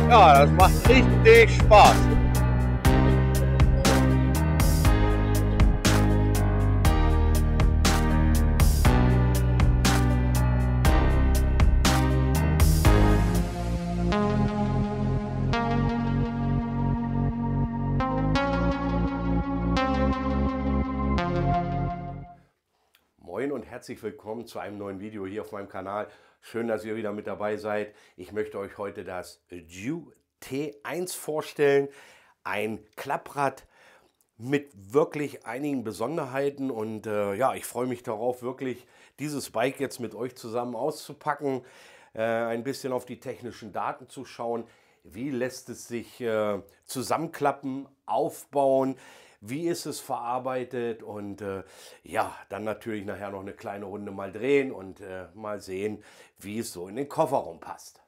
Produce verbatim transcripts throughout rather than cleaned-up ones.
Ja, das macht richtig Spaß. Moin und herzlich willkommen zu einem neuen Video hier auf meinem Kanal. Schön, dass ihr wieder mit dabei seid. Ich möchte euch heute das Dew T eins vorstellen. Ein Klapprad mit wirklich einigen Besonderheiten und äh, ja, ich freue mich darauf, wirklich dieses Bike jetzt mit euch zusammen auszupacken, äh, ein bisschen auf die technischen Daten zu schauen. Wie lässt es sich äh, zusammenklappen, aufbauen? Wie ist es verarbeitet und äh, ja, dann natürlich nachher noch eine kleine Runde mal drehen und äh, mal sehen, wie es so in den Kofferraum passt.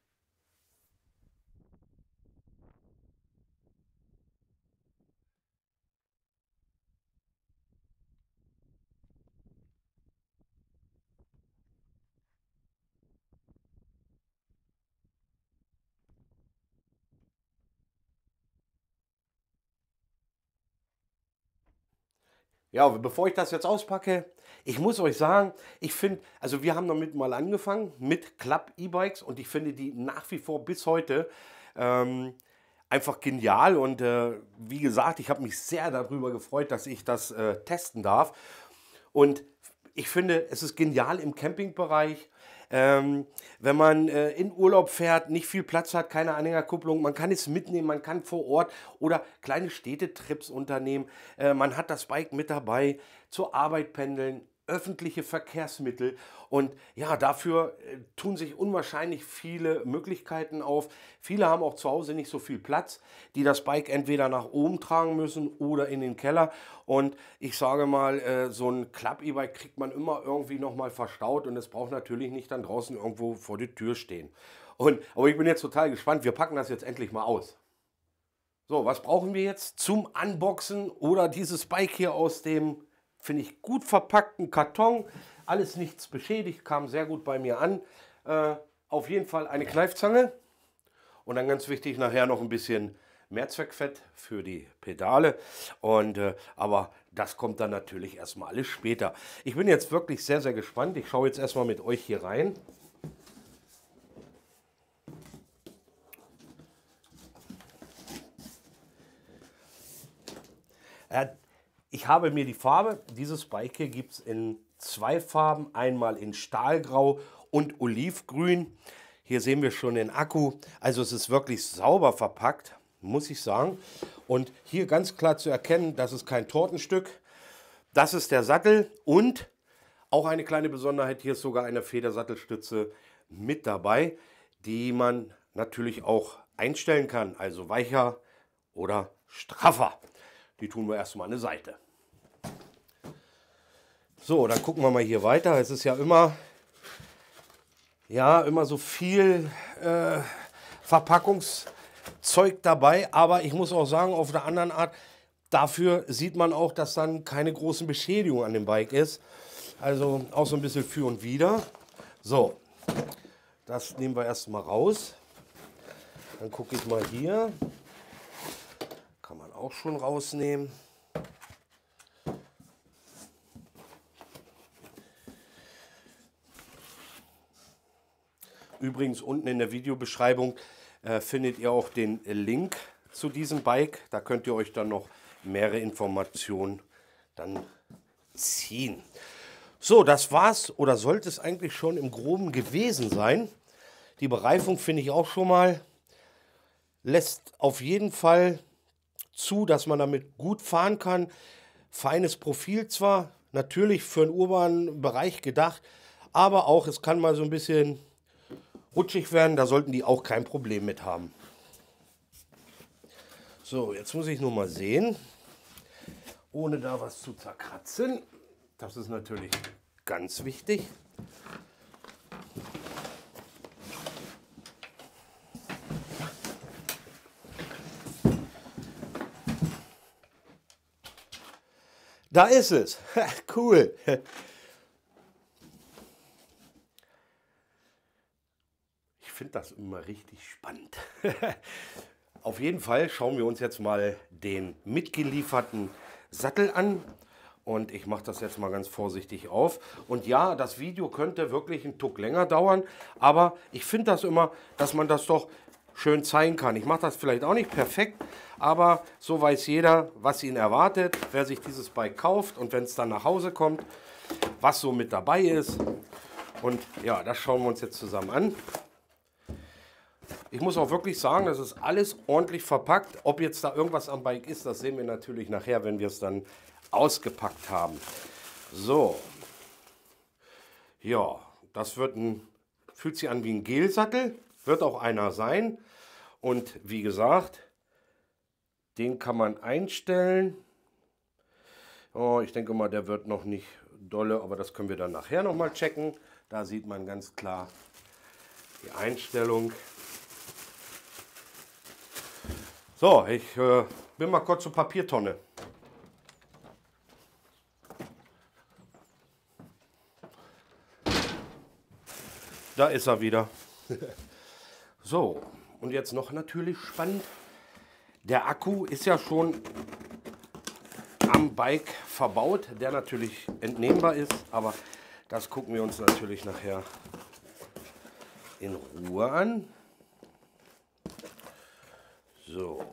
Ja, bevor ich das jetzt auspacke, ich muss euch sagen, ich finde, also wir haben damit mal angefangen mit Klapp-E-Bikes und ich finde die nach wie vor bis heute ähm, einfach genial und äh, wie gesagt, ich habe mich sehr darüber gefreut, dass ich das äh, testen darf und ich finde, es ist genial im Campingbereich. Ähm, wenn man äh, in Urlaub fährt, nicht viel Platz hat, keine Anhängerkupplung, man kann es mitnehmen, man kann vor Ort oder kleine Städtetrips unternehmen. Äh, man hat das Bike mit dabei, zur Arbeit pendeln, öffentliche Verkehrsmittel und ja, dafür äh, tun sich unwahrscheinlich viele Möglichkeiten auf. Viele haben auch zu Hause nicht so viel Platz, die das Bike entweder nach oben tragen müssen oder in den Keller. Und ich sage mal, äh, so ein Klapp-E-Bike kriegt man immer irgendwie noch mal verstaut und es braucht natürlich nicht dann draußen irgendwo vor der Tür stehen. Und, aber ich bin jetzt total gespannt, wir packen das jetzt endlich mal aus. So, was brauchen wir jetzt zum Unboxen oder dieses Bike hier aus dem, finde ich, gut verpackten Karton? Alles nichts beschädigt, kam sehr gut bei mir an. Äh, auf jeden Fall eine Kneifzange und dann ganz wichtig nachher noch ein bisschen Mehrzweckfett für die Pedale. Und, äh, aber das kommt dann natürlich erstmal alles später. Ich bin jetzt wirklich sehr, sehr gespannt. Ich schaue jetzt erstmal mit euch hier rein. Äh, ich habe mir die Farbe, dieses Bike hier gibt es in zwei Farben. Einmal in Stahlgrau und Olivgrün. Hier sehen wir schon den Akku. Also es ist wirklich sauber verpackt, muss ich sagen. Und hier ganz klar zu erkennen, das ist kein Tortenstück. Das ist der Sattel und auch eine kleine Besonderheit, hier ist sogar eine Federsattelstütze mit dabei, die man natürlich auch einstellen kann, also weicher oder straffer. Die tun wir erstmal an die Seite. So, dann gucken wir mal hier weiter. Es ist ja immer, ja, immer so viel äh, Verpackungszeug dabei, aber ich muss auch sagen, auf der anderen Art, dafür sieht man auch, dass dann keine großen Beschädigungen an dem Bike ist. Also auch so ein bisschen für und wider. So, das nehmen wir erstmal raus. Dann gucke ich mal hier. Kann man auch schon rausnehmen. Übrigens unten in der Videobeschreibung äh, findet ihr auch den Link zu diesem Bike. Da könnt ihr euch dann noch mehrere Informationen dann ziehen. So, das war's oder sollte es eigentlich schon im Groben gewesen sein. Die Bereifung finde ich auch schon mal, lässt auf jeden Fall zu, dass man damit gut fahren kann. Feines Profil zwar, natürlich für einen urbanen Bereich gedacht, aber auch es kann mal so ein bisschen rutschig werden, da sollten die auch kein Problem mit haben. So, jetzt muss ich nur mal sehen, ohne da was zu zerkratzen. Das ist natürlich ganz wichtig. Da ist es. Cool. Ich finde das immer richtig spannend. Auf jeden Fall schauen wir uns jetzt mal den mitgelieferten Sattel an. Und ich mache das jetzt mal ganz vorsichtig auf. Und ja, das Video könnte wirklich einen Tuck länger dauern. Aber ich finde das immer, dass man das doch schön zeigen kann. Ich mache das vielleicht auch nicht perfekt, aber so weiß jeder, was ihn erwartet, wer sich dieses Bike kauft und wenn es dann nach Hause kommt, was so mit dabei ist. Und ja, das schauen wir uns jetzt zusammen an. Ich muss auch wirklich sagen, das ist alles ordentlich verpackt. Ob jetzt da irgendwas am Bike ist, das sehen wir natürlich nachher, wenn wir es dann ausgepackt haben. So. Ja, das wird ein, fühlt sich an wie ein Gelsattel. Wird auch einer sein. Und wie gesagt, den kann man einstellen. Oh, ich denke mal, der wird noch nicht dolle, aber das können wir dann nachher noch mal checken. Da sieht man ganz klar die Einstellung. So, ich äh, bin mal kurz zur Papiertonne. Da ist er wieder. So, und jetzt noch natürlich spannend. Der Akku ist ja schon am Bike verbaut, der natürlich entnehmbar ist, aber das gucken wir uns natürlich nachher in Ruhe an. So,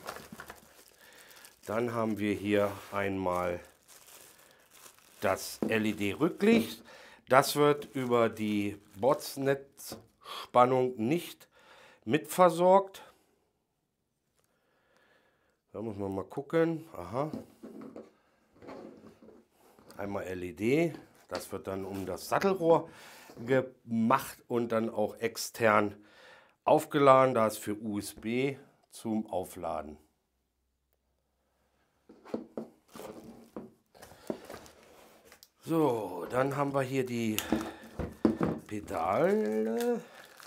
dann haben wir hier einmal das L E D-Rücklicht. Das wird über die Botsnetzspannung nicht mitversorgt. Da muss man mal gucken. Aha. Einmal L E D. Das wird dann um das Sattelrohr gemacht und dann auch extern aufgeladen. Da ist für U S B zum Aufladen. So, dann haben wir hier die Pedale.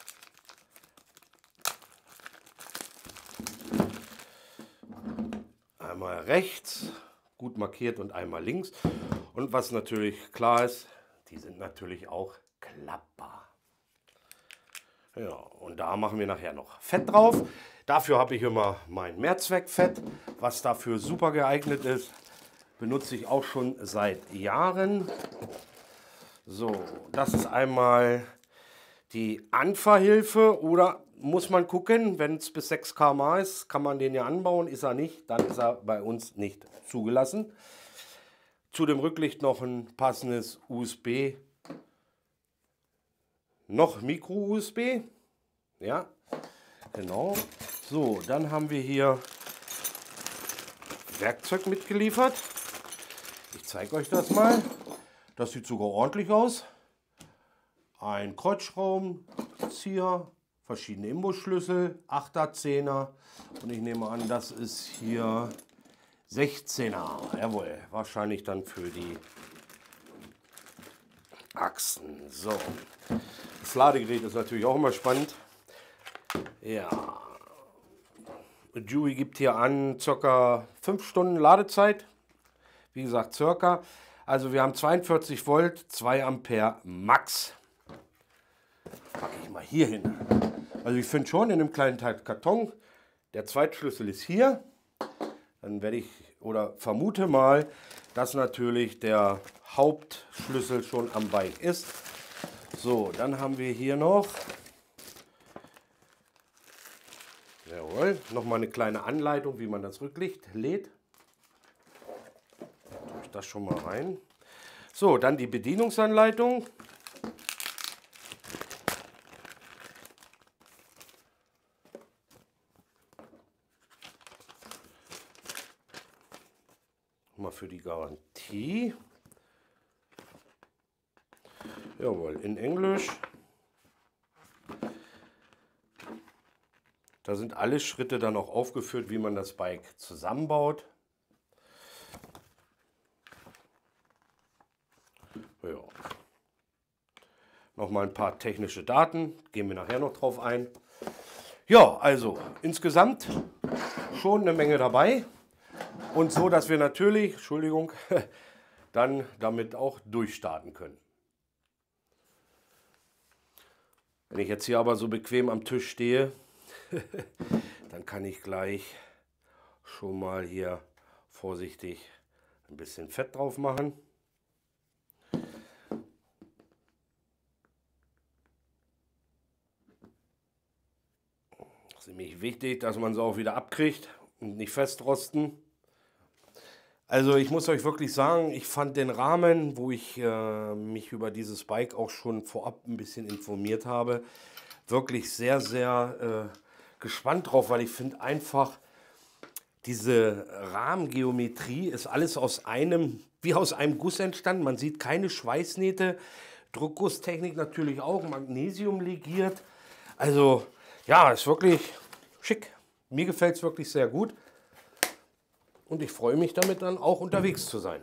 Einmal rechts, gut markiert, und einmal links. Und was natürlich klar ist, die sind natürlich auch klappbar. Ja, und da machen wir nachher noch Fett drauf. Dafür habe ich immer mein Mehrzweckfett, was dafür super geeignet ist. Benutze ich auch schon seit Jahren. So, das ist einmal die Anfahrhilfe, oder muss man gucken, wenn es bis sechs Kilometer pro Stunde ist, kann man den ja anbauen, ist er nicht, dann ist er bei uns nicht zugelassen. Zu dem Rücklicht noch ein passendes U S B, noch Micro-U S B, ja, genau. So, dann haben wir hier Werkzeug mitgeliefert. Ich zeige euch das mal. Das sieht sogar ordentlich aus. Ein Kreuzschraubenzieher, verschiedene Imbusschlüssel, achter, zehner, und ich nehme an, das ist hier sechzehner. Jawohl, wahrscheinlich dann für die Achsen. So, das Ladegerät ist natürlich auch immer spannend. Ja, Dewey gibt hier an circa fünf Stunden Ladezeit. Wie gesagt, circa. Also wir haben zweiundvierzig Volt, zwei Ampere Max. Packe ich mal hier hin. Also ich finde schon in einem kleinen Teil Karton, der Zweitschlüssel ist hier. Dann werde ich oder vermute mal, dass natürlich der Hauptschlüssel schon am Bike ist. So, dann haben wir hier noch, jawohl, nochmal eine kleine Anleitung, wie man das Rücklicht lädt. Tue ich das schon mal rein. So, dann die Bedienungsanleitung. Mal für die Garantie. Jawohl, in Englisch. Da sind alle Schritte dann auch aufgeführt, wie man das Bike zusammenbaut. Ja. Nochmal ein paar technische Daten, gehen wir nachher noch drauf ein. Ja, also insgesamt schon eine Menge dabei. Und so, dass wir natürlich, Entschuldigung, dann damit auch durchstarten können. Wenn ich jetzt hier aber so bequem am Tisch stehe, dann kann ich gleich schon mal hier vorsichtig ein bisschen Fett drauf machen. Das ist nämlich wichtig, dass man sie auch wieder abkriegt und nicht festrosten. Also ich muss euch wirklich sagen, ich fand den Rahmen, wo ich äh, mich über dieses Bike auch schon vorab ein bisschen informiert habe, wirklich sehr, sehr äh, gespannt drauf, weil ich finde einfach, diese Rahmengeometrie ist alles aus einem, wie aus einem Guss entstanden. Man sieht keine Schweißnähte, Druckgusstechnik natürlich auch, Magnesium legiert. Also ja, ist wirklich schick. Mir gefällt es wirklich sehr gut. Und ich freue mich damit dann auch unterwegs zu sein.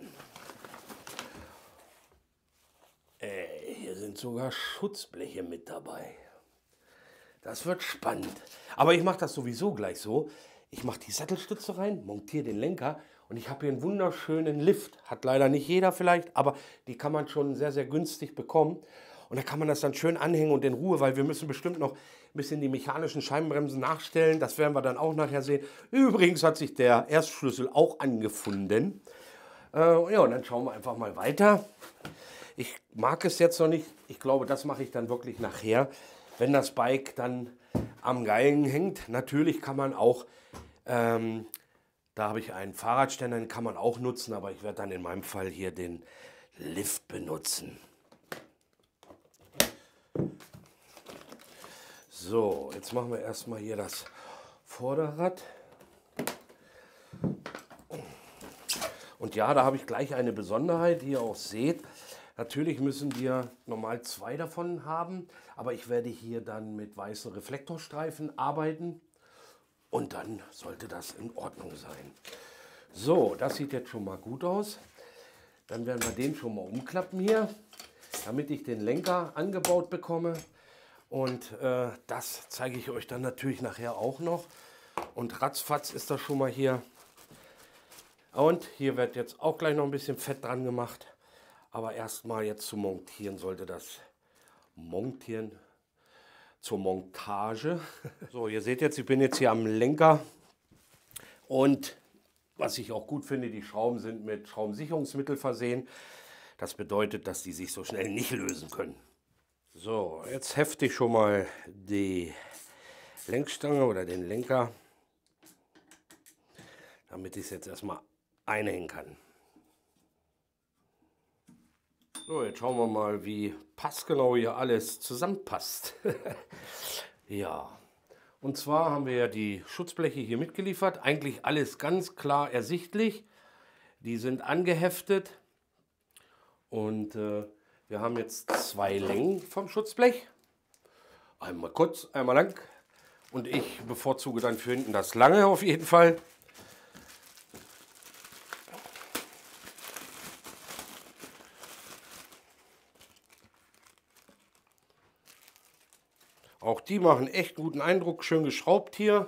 Äh, hier sind sogar Schutzbleche mit dabei. Das wird spannend. Aber ich mache das sowieso gleich so. Ich mache die Sattelstütze rein, montiere den Lenker und ich habe hier einen wunderschönen Lift. Hat leider nicht jeder vielleicht, aber die kann man schon sehr, sehr günstig bekommen. Und da kann man das dann schön anhängen und in Ruhe, weil wir müssen bestimmt noch ein bisschen die mechanischen Scheibenbremsen nachstellen. Das werden wir dann auch nachher sehen. Übrigens hat sich der Erstschlüssel auch angefunden. Äh, ja, und dann schauen wir einfach mal weiter. Ich mag es jetzt noch nicht. Ich glaube, das mache ich dann wirklich nachher, wenn das Bike dann am Geilen hängt. Natürlich kann man auch, ähm, da habe ich einen Fahrradständer, den kann man auch nutzen, aber ich werde dann in meinem Fall hier den Lift benutzen. So, jetzt machen wir erstmal hier das Vorderrad. Und ja, da habe ich gleich eine Besonderheit, die ihr auch seht. Natürlich müssen wir normal zwei davon haben, aber ich werde hier dann mit weißen Reflektorstreifen arbeiten und dann sollte das in Ordnung sein. So, das sieht jetzt schon mal gut aus. Dann werden wir den schon mal umklappen hier, damit ich den Lenker angebaut bekomme. Und äh, das zeige ich euch dann natürlich nachher auch noch. Und ratzfatz ist das schon mal hier. Und hier wird jetzt auch gleich noch ein bisschen Fett dran gemacht. Aber erstmal jetzt zu montieren sollte das Montieren zur Montage. So, ihr seht jetzt, ich bin jetzt hier am Lenker. Und was ich auch gut finde, die Schrauben sind mit Schraubensicherungsmittel versehen. Das bedeutet, dass die sich so schnell nicht lösen können. So, jetzt hefte ich schon mal die Lenkstange oder den Lenker, damit ich es jetzt erstmal einhängen kann. So, jetzt schauen wir mal, wie passgenau hier alles zusammenpasst. Ja, und zwar haben wir ja die Schutzbleche hier mitgeliefert. Eigentlich alles ganz klar ersichtlich. Die sind angeheftet und äh, wir haben jetzt zwei Längen vom Schutzblech. Einmal kurz, einmal lang. Und ich bevorzuge dann für hinten das lange auf jeden Fall. Auch die machen echt guten Eindruck, schön geschraubt hier.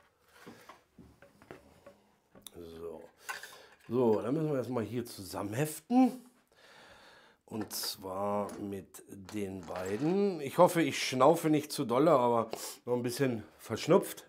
So, so dann müssen wir erstmal hier zusammenheften. Und zwar mit den beiden. Ich hoffe, ich schnaufe nicht zu dolle, aber noch ein bisschen verschnupft.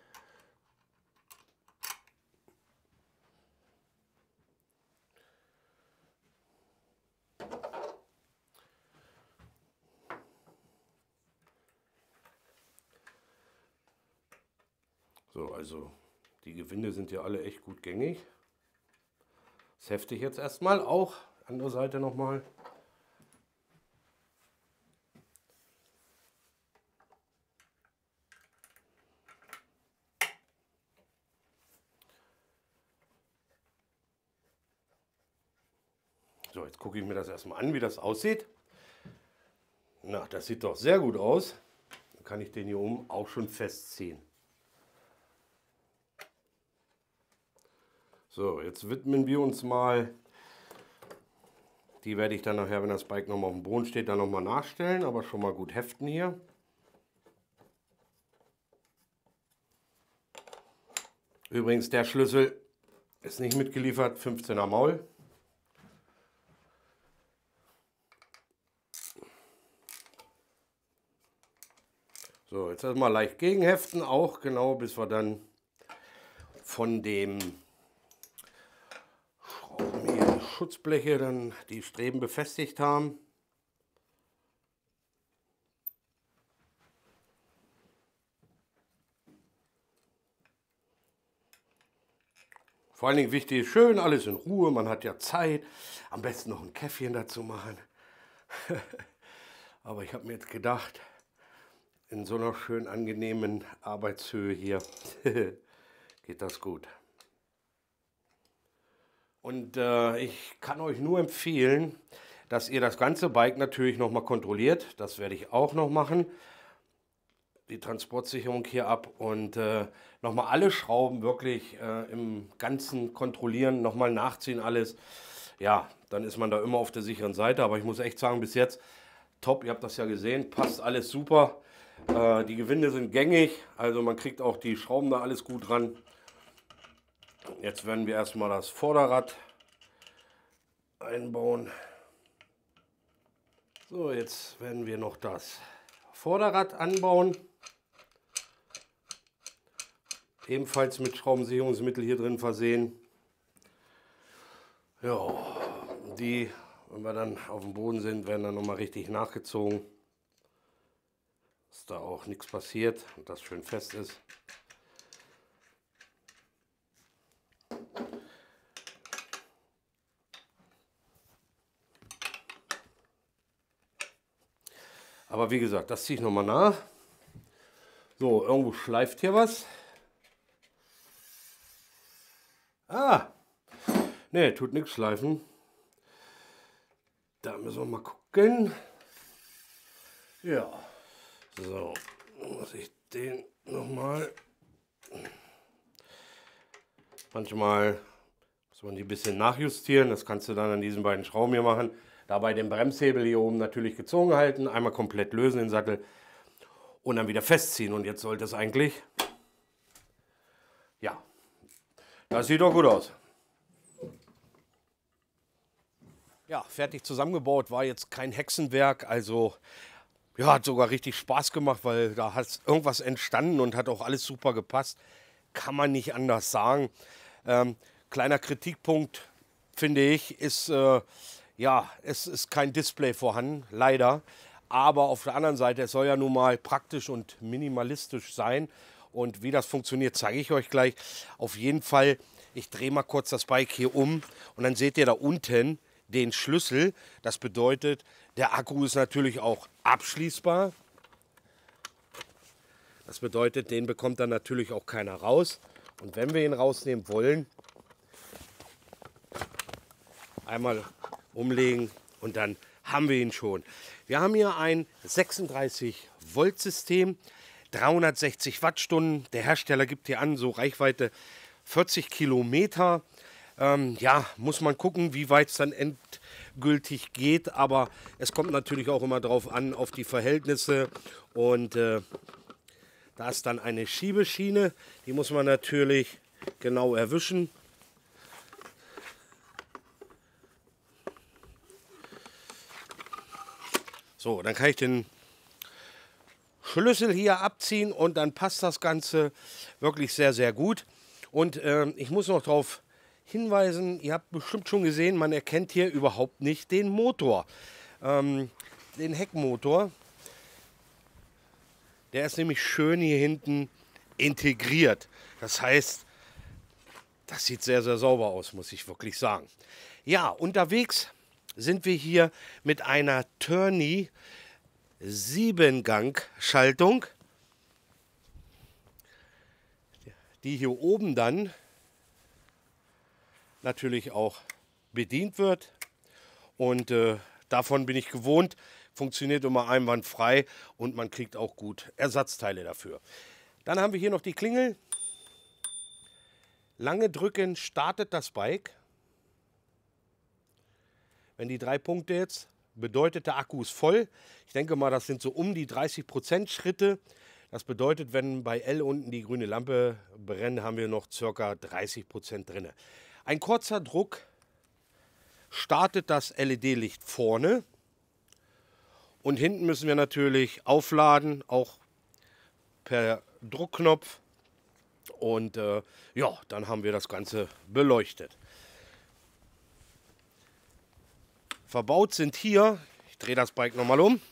So, also die Gewinde sind ja alle echt gut gängig. Das hefte ich jetzt erstmal auch. Andere Seite nochmal. So, jetzt gucke ich mir das erstmal an, wie das aussieht. Na, das sieht doch sehr gut aus. Dann kann ich den hier oben auch schon festziehen. So, jetzt widmen wir uns mal. Die werde ich dann nachher, wenn das Bike nochmal auf dem Boden steht, dann nochmal nachstellen, aber schon mal gut heften hier. Übrigens, der Schlüssel ist nicht mitgeliefert, fünfzehner Maul. So, jetzt erstmal leicht gegenheften, auch genau, bis wir dann von dem Schrauben hier die Schutzbleche dann die Streben befestigt haben. Vor allen Dingen wichtig, schön alles in Ruhe, man hat ja Zeit, am besten noch ein Käffchen dazu machen. Aber ich habe mir jetzt gedacht, in so einer schön angenehmen Arbeitshöhe hier geht das gut. Und äh, ich kann euch nur empfehlen, dass ihr das ganze Bike natürlich nochmal kontrolliert. Das werde ich auch noch machen. Die Transportsicherung hier ab und äh, nochmal alle Schrauben wirklich äh, im Ganzen kontrollieren, nochmal nachziehen alles. Ja, dann ist man da immer auf der sicheren Seite. Aber ich muss echt sagen, bis jetzt top, ihr habt das ja gesehen, passt alles super. Äh, die Gewinde sind gängig, also man kriegt auch die Schrauben da alles gut ran. Jetzt werden wir erstmal das Vorderrad einbauen. So, jetzt werden wir noch das Vorderrad anbauen. Ebenfalls mit Schraubensicherungsmittel hier drin versehen. Ja, die, wenn wir dann auf dem Boden sind, werden dann nochmal richtig nachgezogen. Dass da auch nichts passiert und das schön fest ist. Aber wie gesagt, das ziehe ich nochmal nach. So, irgendwo schleift hier was. Ah, ne, tut nichts schleifen. Da müssen wir mal gucken. Ja, so, muss ich den nochmal. Manchmal muss man die ein bisschen nachjustieren. Das kannst du dann an diesen beiden Schrauben hier machen. Dabei den Bremshebel hier oben natürlich gezogen halten. Einmal komplett lösen den Sattel und dann wieder festziehen. Und jetzt sollte es eigentlich, ja, das sieht doch gut aus. Ja, fertig zusammengebaut, war jetzt kein Hexenwerk, also ja, hat sogar richtig Spaß gemacht, weil da hat irgendwas entstanden und hat auch alles super gepasst. Kann man nicht anders sagen. Ähm, kleiner Kritikpunkt, finde ich, ist, äh, ja, es ist kein Display vorhanden, leider. Aber auf der anderen Seite, es soll ja nun mal praktisch und minimalistisch sein. Und wie das funktioniert, zeige ich euch gleich. Auf jeden Fall, ich drehe mal kurz das Bike hier um und dann seht ihr da unten den Schlüssel. Das bedeutet, der Akku ist natürlich auch abschließbar. Das bedeutet, den bekommt dann natürlich auch keiner raus. Und wenn wir ihn rausnehmen wollen, einmal umlegen und dann haben wir ihn schon. Wir haben hier ein sechsunddreißig Volt System, dreihundertsechzig Wattstunden. Der Hersteller gibt hier an, so Reichweite vierzig Kilometer. Ähm, ja, muss man gucken, wie weit es dann endgültig geht. Aber es kommt natürlich auch immer darauf an, auf die Verhältnisse. Und äh, da ist dann eine Schiebeschiene. Die muss man natürlich genau erwischen. So, dann kann ich den Schlüssel hier abziehen und dann passt das Ganze wirklich sehr, sehr gut. Und äh, ich muss noch darauf hinweisen, ihr habt bestimmt schon gesehen, man erkennt hier überhaupt nicht den Motor. Ähm, den Heckmotor. Der ist nämlich schön hier hinten integriert. Das heißt, das sieht sehr, sehr sauber aus, muss ich wirklich sagen. Ja, unterwegs sind wir hier mit einer Tourney Siebengang-Schaltung, die hier oben dann natürlich auch bedient wird. Und äh, davon bin ich gewohnt, funktioniert immer einwandfrei und man kriegt auch gut Ersatzteile dafür. Dann haben wir hier noch die Klingel. Lange drücken startet das Bike. Wenn die drei Punkte jetzt, bedeutet der Akku ist voll. Ich denke mal, das sind so um die dreißig Prozent Schritte. Das bedeutet, wenn bei L unten die grüne Lampe brennt, haben wir noch ca. dreißig Prozent drin. Ein kurzer Druck startet das L E D-Licht vorne. Und hinten müssen wir natürlich aufladen, auch per Druckknopf. Und äh, ja, dann haben wir das Ganze beleuchtet. Verbaut sind hier, ich drehe das Bike nochmal um,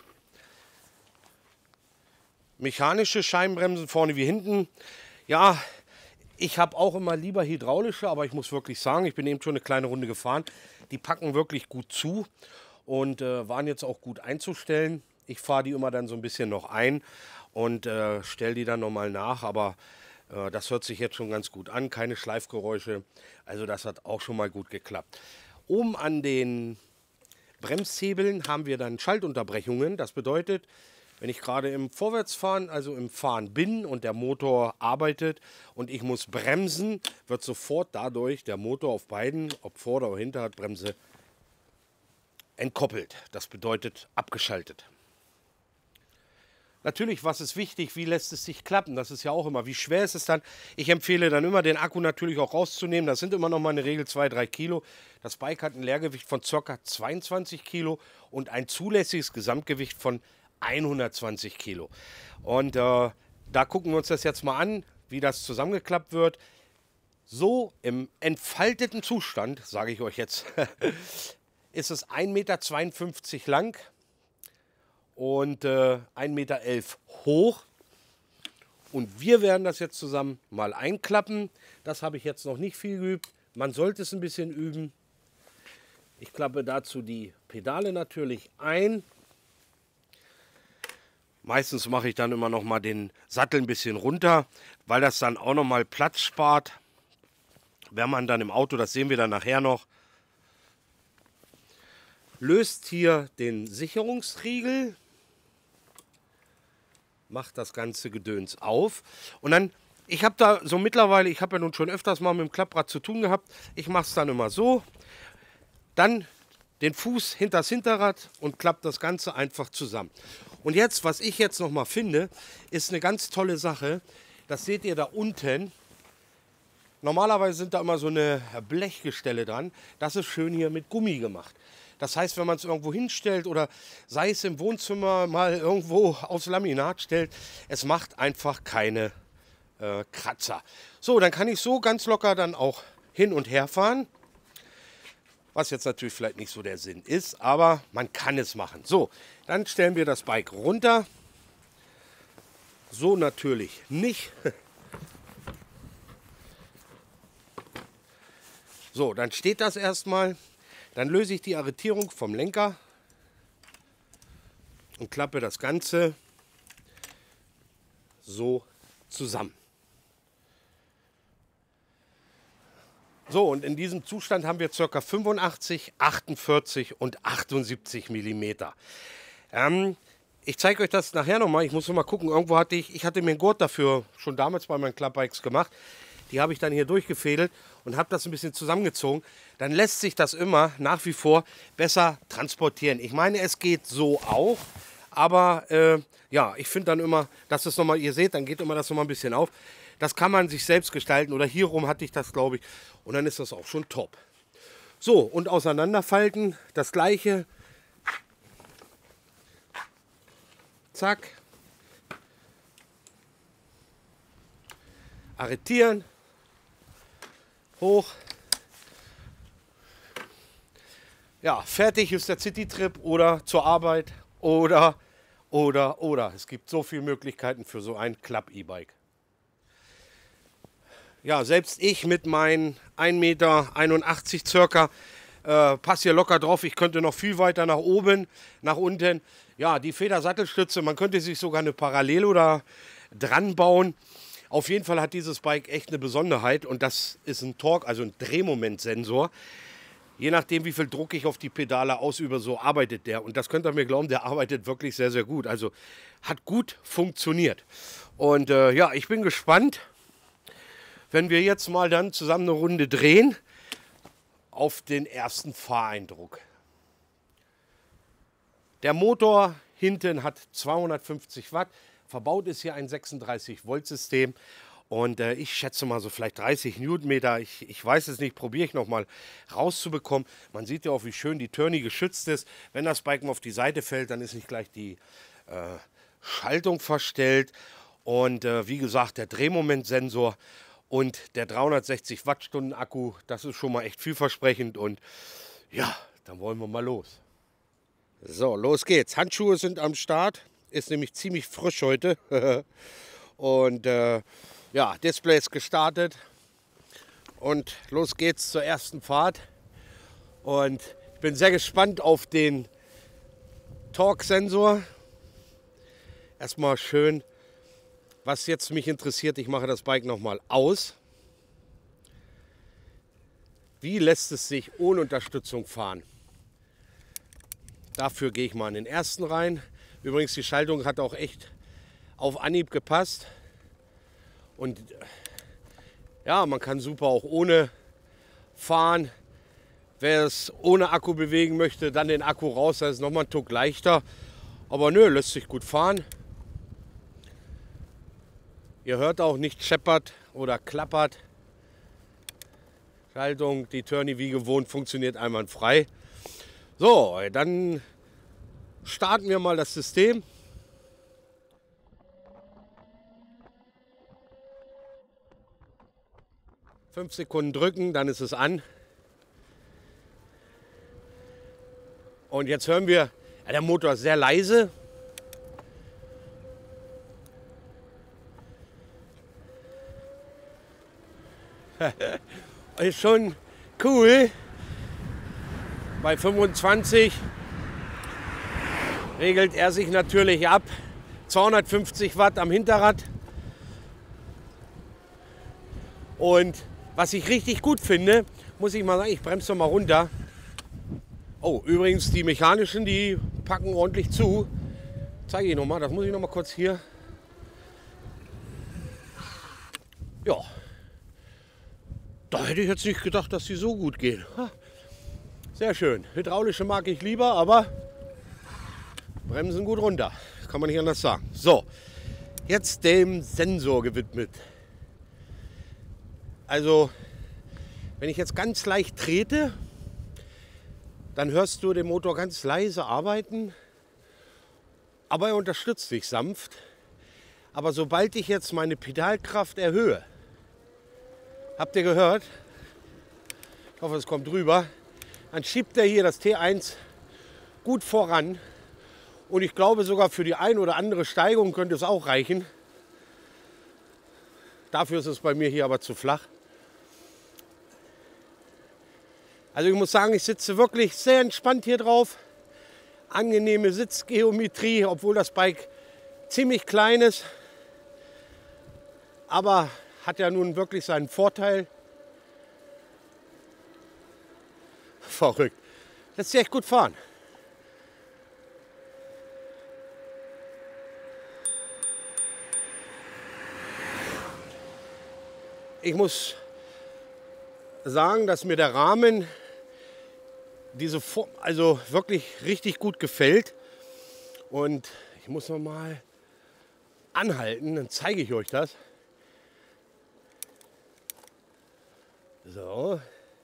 mechanische Scheibenbremsen vorne wie hinten. Ja, ich habe auch immer lieber hydraulische, aber ich muss wirklich sagen, ich bin eben schon eine kleine Runde gefahren. Die packen wirklich gut zu und äh, waren jetzt auch gut einzustellen. Ich fahre die immer dann so ein bisschen noch ein und äh, stelle die dann nochmal nach, aber äh, das hört sich jetzt schon ganz gut an. Keine Schleifgeräusche, also das hat auch schon mal gut geklappt. Oben an den Bremshebeln haben wir dann Schaltunterbrechungen. Das bedeutet, wenn ich gerade im Vorwärtsfahren, also im Fahren bin und der Motor arbeitet und ich muss bremsen, wird sofort dadurch der Motor auf beiden, ob Vorder- oder Hinterradbremse, entkoppelt. Das bedeutet abgeschaltet. Natürlich, was ist wichtig, wie lässt es sich klappen? Das ist ja auch immer, wie schwer ist es dann? Ich empfehle dann immer, den Akku natürlich auch rauszunehmen. Das sind immer noch mal in der Regel zwei, drei Kilo. Das Bike hat ein Leergewicht von ca. zweiundzwanzig Kilo und ein zulässiges Gesamtgewicht von hundertzwanzig Kilo. Und äh, da gucken wir uns das jetzt mal an, wie das zusammengeklappt wird. So im entfalteten Zustand, sage ich euch jetzt, ist es ein Meter zweiundfünfzig lang und äh, ein Meter elf hoch. Und wir werden das jetzt zusammen mal einklappen. Das habe ich jetzt noch nicht viel geübt. Man sollte es ein bisschen üben. Ich klappe dazu die Pedale natürlich ein. Meistens mache ich dann immer noch mal den Sattel ein bisschen runter, weil das dann auch noch mal Platz spart. Wenn man dann im Auto, das sehen wir dann nachher noch, löst hier den Sicherungsriegel, macht das ganze Gedöns auf und dann, ich habe da so mittlerweile, ich habe ja nun schon öfters mal mit dem Klapprad zu tun gehabt, ich mache es dann immer so, dann den Fuß hinter das Hinterrad und klappt das Ganze einfach zusammen. Und jetzt, was ich jetzt noch mal finde, ist eine ganz tolle Sache, das seht ihr da unten. Normalerweise sind da immer so eine Blechgestelle dran. Das ist schön hier mit Gummi gemacht. Das heißt, wenn man es irgendwo hinstellt oder sei es im Wohnzimmer mal irgendwo aufs Laminat stellt, es macht einfach keine äh, Kratzer. So, dann kann ich so ganz locker dann auch hin und her fahren. Was jetzt natürlich vielleicht nicht so der Sinn ist, aber man kann es machen. So, dann stellen wir das Bike runter. So natürlich nicht. So, dann steht das erstmal. Dann löse ich die Arretierung vom Lenker und klappe das Ganze so zusammen. So, und in diesem Zustand haben wir ca. fünfundachtzig, achtundvierzig und achtundsiebzig Millimeter. Ähm, ich zeige euch das nachher nochmal. Ich muss noch mal gucken. Irgendwo hatte ich, ich hatte mir einen Gurt dafür schon damals bei meinen Klappbikes gemacht. Die habe ich dann hier durchgefädelt und habe das ein bisschen zusammengezogen. Dann lässt sich das immer nach wie vor besser transportieren. Ich meine, es geht so auch, aber äh, ja, ich finde dann immer, dass es nochmal, ihr seht, dann geht immer das nochmal ein bisschen auf. Das kann man sich selbst gestalten oder hierum hatte ich das, glaube ich. Und dann ist das auch schon top. So, und auseinanderfalten, das gleiche. Zack. Arretieren. Hoch. Ja, fertig ist der City-Trip oder zur Arbeit oder, oder, oder. Es gibt so viele Möglichkeiten für so ein Klapp-E-Bike. Ja, selbst ich mit meinen ein Meter einundachtzig circa äh, passe hier locker drauf. Ich könnte noch viel weiter nach oben, nach unten. Ja, die Federsattelstütze, man könnte sich sogar eine Parallelo da dran bauen. Auf jeden Fall hat dieses Bike echt eine Besonderheit und das ist ein Torque, also ein Drehmomentsensor. Je nachdem, wie viel Druck ich auf die Pedale ausübe, so arbeitet der. Und das könnt ihr mir glauben, der arbeitet wirklich sehr, sehr gut. Also hat gut funktioniert. Und äh, ja, ich bin gespannt, wenn wir jetzt mal dann zusammen eine Runde drehen, auf den ersten Fahreindruck. Der Motor hinten hat zweihundertfünfzig Watt. Verbaut ist hier ein sechsunddreißig Volt System. Und äh, ich schätze mal so vielleicht dreißig Newtonmeter. Ich, ich weiß es nicht, probiere ich noch mal rauszubekommen. Man sieht ja auch, wie schön die Turny geschützt ist. Wenn das Bike mal auf die Seite fällt, dann ist nicht gleich die äh, Schaltung verstellt. Und äh, wie gesagt, der Drehmomentsensor und der dreihundertsechzig Wattstunden Akku, das ist schon mal echt vielversprechend. Und ja, dann wollen wir mal los. So, los geht's. Handschuhe sind am Start. Ist nämlich ziemlich frisch heute. Und äh, ja, Display ist gestartet. Und los geht's zur ersten Fahrt. Und ich bin sehr gespannt auf den Torque-Sensor. Erstmal schön, was jetzt mich interessiert, ich mache das Bike nochmal aus. Wie lässt es sich ohne Unterstützung fahren? Dafür gehe ich mal in den ersten rein. Übrigens, die Schaltung hat auch echt auf Anhieb gepasst. Und ja, man kann super auch ohne fahren. Wer es ohne Akku bewegen möchte, dann den Akku raus, das ist nochmal ein Tuck leichter. Aber nö, lässt sich gut fahren. Ihr hört auch nicht scheppert oder klappert. Schaltung, die Turny wie gewohnt funktioniert einwandfrei. So, dann starten wir mal das System. Fünf Sekunden drücken, dann ist es an. Und jetzt hören wir, ja, der Motor ist sehr leise. Ist schon cool. Bei fünfundzwanzig regelt er sich natürlich ab. zweihundertfünfzig Watt am Hinterrad. Und was ich richtig gut finde, muss ich mal sagen, ich bremse mal runter. Oh, übrigens die mechanischen, die packen ordentlich zu. Zeige ich noch mal, das muss ich noch mal kurz hier. Ja. Da hätte ich jetzt nicht gedacht, dass sie so gut gehen. Sehr schön. Hydraulische mag ich lieber, aber bremsen gut runter. Kann man nicht anders sagen. So, jetzt dem Sensor gewidmet. Also, wenn ich jetzt ganz leicht trete, dann hörst du den Motor ganz leise arbeiten. Aber er unterstützt dich sanft. Aber sobald ich jetzt meine Pedalkraft erhöhe, habt ihr gehört? Ich hoffe, es kommt rüber. Dann schiebt er hier das T eins gut voran. Und ich glaube, sogar für die ein oder andere Steigung könnte es auch reichen. Dafür ist es bei mir hier aber zu flach. Also ich muss sagen, ich sitze wirklich sehr entspannt hier drauf. Angenehme Sitzgeometrie, obwohl das Bike ziemlich klein ist. Aber hat ja nun wirklich seinen Vorteil. Verrückt. Lässt sich echt gut fahren. Ich muss sagen, dass mir der Rahmen diese Form, also wirklich richtig gut gefällt. Und ich muss noch mal anhalten, dann zeige ich euch das. So.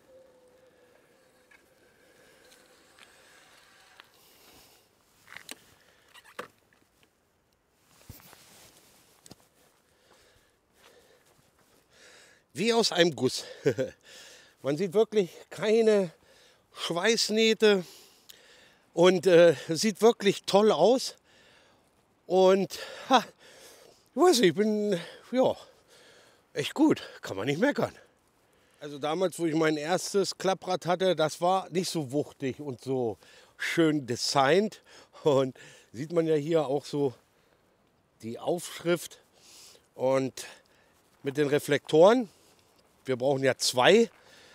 Wie aus einem Guss. Man sieht wirklich keine Schweißnähte und äh, sieht wirklich toll aus. Und ha, ich weiß nicht, ich bin ja, echt gut, kann man nicht meckern. Also damals, wo ich mein erstes Klapprad hatte, das war nicht so wuchtig und so schön designt. Und sieht man ja hier auch so die Aufschrift und mit den Reflektoren. Wir brauchen ja zwei.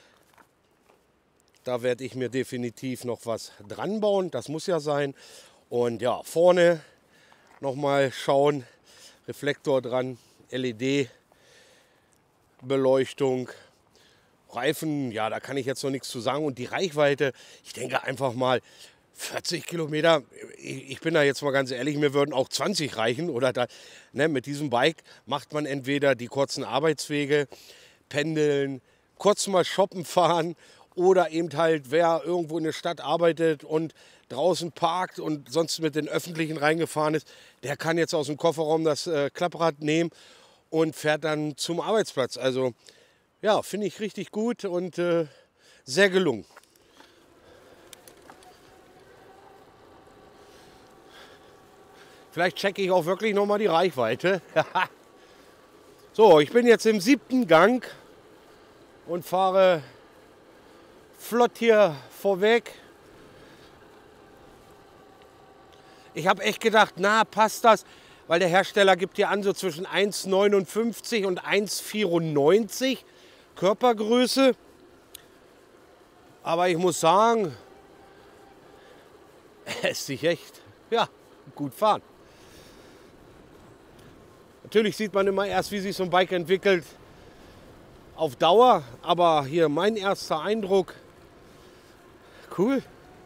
Da werde ich mir definitiv noch was dran bauen. Das muss ja sein. Und ja, vorne nochmal schauen. Reflektor dran, L E D-Beleuchtung. Reifen, ja, da kann ich jetzt noch nichts zu sagen. Und die Reichweite, ich denke einfach mal vierzig Kilometer. Ich bin da jetzt mal ganz ehrlich, mir würden auch zwanzig reichen. Oder da, ne, mit diesem Bike macht man entweder die kurzen Arbeitswege, pendeln, kurz mal shoppen fahren oder eben halt, wer irgendwo in der Stadt arbeitet und draußen parkt und sonst mit den Öffentlichen reingefahren ist, der kann jetzt aus dem Kofferraum das äh, Klapprad nehmen und fährt dann zum Arbeitsplatz. Also ja, finde ich richtig gut und äh, sehr gelungen. Vielleicht checke ich auch wirklich noch mal die Reichweite. So, ich bin jetzt im siebten Gang und fahre flott hier vorweg. Ich habe echt gedacht, na, passt das? Weil der Hersteller gibt hier an, so zwischen eins Komma neunundfünfzig und eins Komma vierundneunzig Körpergröße. Aber ich muss sagen, es lässt sich echt, ja, gut fahren. Natürlich sieht man immer erst, wie sich so ein Bike entwickelt, auf Dauer. Aber hier mein erster Eindruck, cool.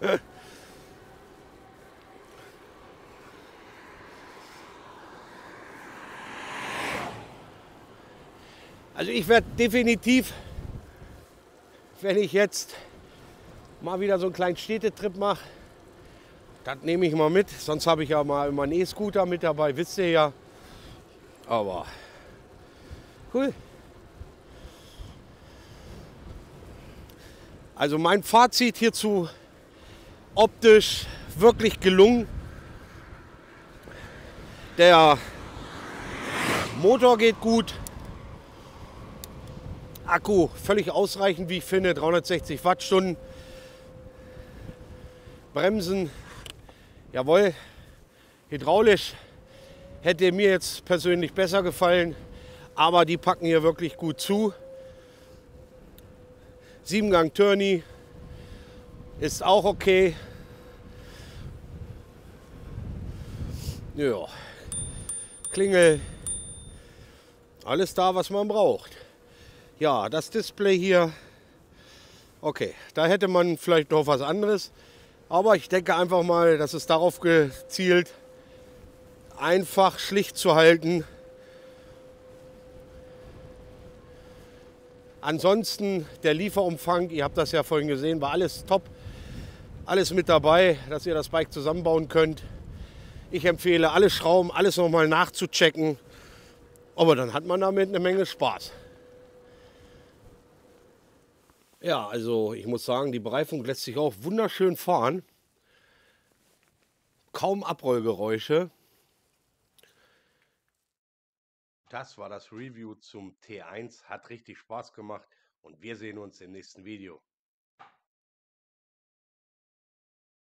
Also ich werde definitiv, wenn ich jetzt mal wieder so einen kleinen Städtetrip mache, das nehme ich mal mit. Sonst habe ich ja mal immer einen E-Scooter mit dabei, wisst ihr ja. Aber cool. Also mein Fazit hierzu, optisch wirklich gelungen. Der Motor geht gut. Akku völlig ausreichend, wie ich finde, dreihundertsechzig Wattstunden. Bremsen, jawohl, hydraulisch hätte mir jetzt persönlich besser gefallen, aber die packen hier wirklich gut zu. Siebengang Turny ist auch okay. Ja, Klingel, alles da, was man braucht. Ja, das Display hier, okay, da hätte man vielleicht noch was anderes, aber ich denke einfach mal, dass es darauf gezielt, einfach schlicht zu halten. Ansonsten der Lieferumfang, ihr habt das ja vorhin gesehen, war alles top. Alles mit dabei, dass ihr das Bike zusammenbauen könnt. Ich empfehle, alle Schrauben, alles nochmal nachzuchecken. Aber dann hat man damit eine Menge Spaß. Ja, also ich muss sagen, die Bereifung lässt sich auch wunderschön fahren. Kaum Abrollgeräusche. Das war das Review zum T eins. Hat richtig Spaß gemacht und wir sehen uns im nächsten Video.